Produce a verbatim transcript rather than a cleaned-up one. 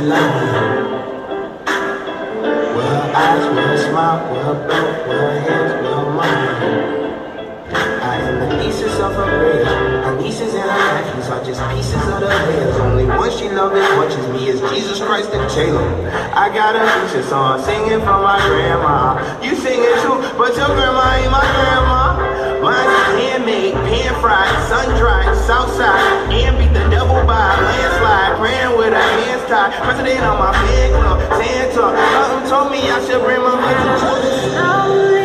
line. With her eyes, with her smile, with her back, with her hands, with her mind. I am the pieces of her prayers. Her nieces and her nephews are just pieces of the layers. Only one she loves as much as me is Jesus Christ and Taylor. I got a feature song singing for my grandma. You sing it too, but your grandma ain't my grandma. Mine is handmade, pan fried, sun dried, south side, and beat the devil by a landslide. Praying with her hands tied. President on my fan club, Santa. Something told me I should bring my mother to